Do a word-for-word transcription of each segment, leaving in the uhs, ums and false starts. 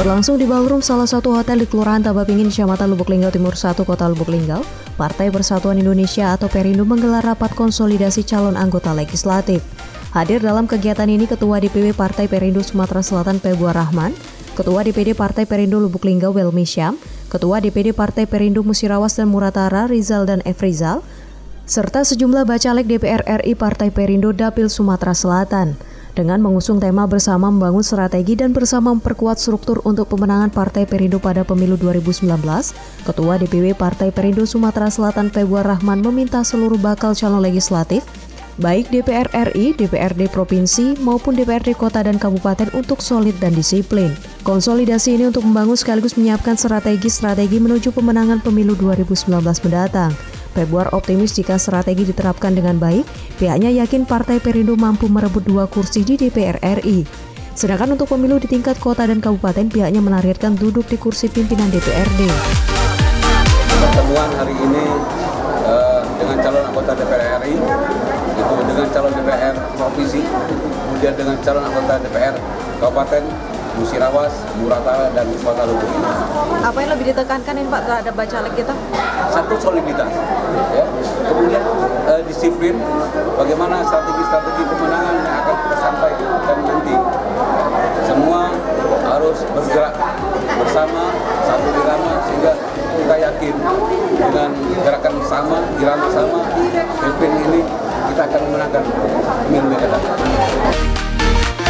Berlangsung di ballroom salah satu hotel di Kelurahan Tabapingin, Kecamatan Lubuk Linggau Timur satu, Kota Lubuk Linggau, Partai Persatuan Indonesia atau Perindo menggelar rapat konsolidasi calon anggota legislatif. Hadir dalam kegiatan ini Ketua D P W Partai Perindo Sumatera Selatan Pebuar Rahman, Ketua D P D Partai Perindo Lubuk Linggau Welmi Syam, Ketua D P D Partai Perindo Musirawas dan Muratara Rizal dan Efrizal, serta sejumlah bacalek D P R R I Partai Perindo Dapil Sumatera Selatan. Dengan mengusung tema bersama membangun strategi dan bersama memperkuat struktur untuk pemenangan Partai Perindo pada pemilu dua ribu sembilan belas, Ketua D P W Partai Perindo Sumatera Selatan Pebuar Rahman meminta seluruh bakal calon legislatif, baik D P R R I, D P R D Provinsi, maupun D P R D Kota dan Kabupaten untuk solid dan disiplin. Konsolidasi ini untuk membangun sekaligus menyiapkan strategi-strategi menuju pemenangan pemilu dua ribu sembilan belas mendatang. Pebuar optimis jika strategi diterapkan dengan baik, pihaknya yakin Partai Perindo mampu merebut dua kursi di D P R R I. Sedangkan untuk pemilu di tingkat kota dan kabupaten, pihaknya menargetkan duduk di kursi pimpinan D P R D. Pertemuan hari ini uh, dengan calon anggota D P R R I, itu dengan calon D P R Provinsi, kemudian dengan calon anggota D P R Kabupaten, Musirawas, Muratara, dan Kota Lubuk Linggau. Apa yang lebih ditekankan ini Pak terhadap bacalek kita? Satu, soliditas, ya. Kemudian eh, disiplin, bagaimana strategi-strategi kemenangan yang akan kita sampaikan nanti. Semua harus bergerak bersama, satu irama, sehingga kita yakin dengan gerakan sama, irama sama, pimpin ini kita akan memenangkan pemilu yang datang.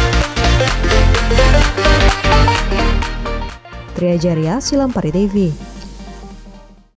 Triajaria, Silampari T V.